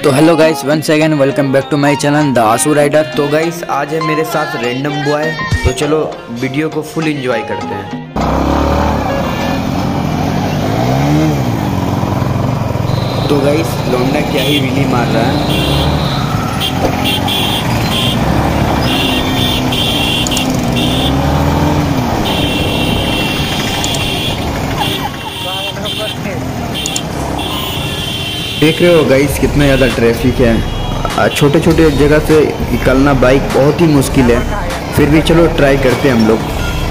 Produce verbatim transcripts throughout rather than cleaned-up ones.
तो hello guys, once again welcome back to my channel the Aansu rider. तो guys आज है मेरे साथ रैंडम बॉय, तो चलो वीडियो को फुल एंजॉय करते हैं। तो गाइस लौंडा क्या ही विली मार रहा है। देख रहे हो गाइस कितना ज़्यादा ट्रैफिक है। छोटे छोटे जगह से निकलना बाइक बहुत ही मुश्किल है, फिर भी चलो ट्राई करते हैं हम लोग।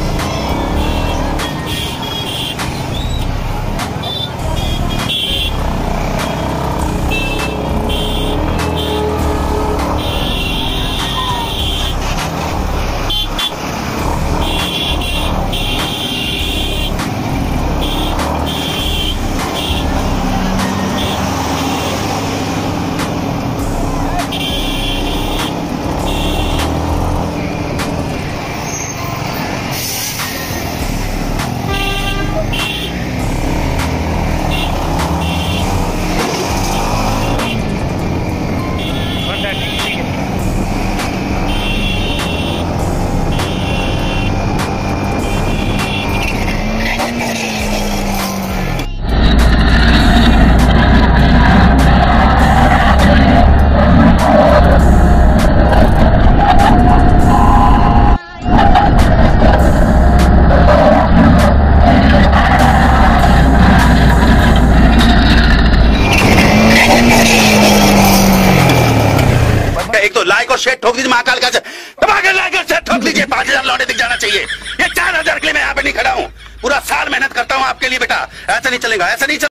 एक तो लाइक और शेयर ठोक दीजिए, महाकाल का दबाकर लाइक और शेयर ठोक लीजिए। पांच हजार लौटे दिख जाना चाहिए। ये चार हजार के लिए मैं यहाँ पे नहीं खड़ा हूँ, पूरा साल मेहनत करता हूँ आपके लिए बेटा। ऐसा नहीं चलेगा, ऐसा नहीं चलेगा।